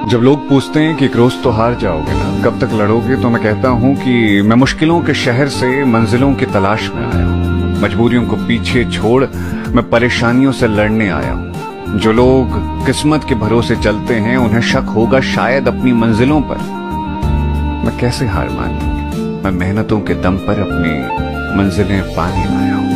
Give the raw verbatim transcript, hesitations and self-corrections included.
जब लोग पूछते हैं कि एक रोज तो हार जाओगे ना, कब तक लड़ोगे, तो मैं कहता हूँ कि मैं मुश्किलों के शहर से मंजिलों की तलाश में आया हूँ। मजबूरियों को पीछे छोड़ मैं परेशानियों से लड़ने आया हूँ। जो लोग किस्मत के भरोसे चलते हैं उन्हें शक होगा शायद अपनी मंजिलों पर। मैं कैसे हार मान लूं? मैं मेहनतों के दम पर अपनी मंजिलें पाने आया हूँ।